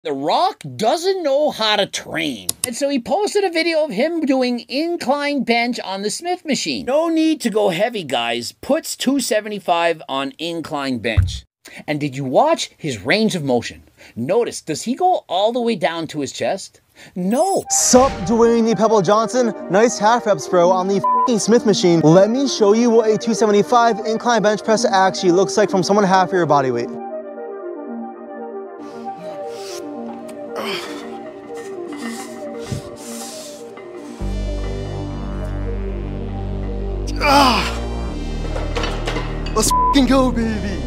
The Rock doesn't know how to train. And so he posted a video of him doing incline bench on the Smith machine. No need to go heavy, guys. Puts 275 on incline bench. And did you watch his range of motion? Notice, does he go all the way down to his chest? No. Sup, Dwayne the Pebble Johnson. Nice half reps, bro, on the f***ing Smith machine. Let me show you what a 275 incline bench press actually looks like from someone half your body weight. Let's f***ing go, baby.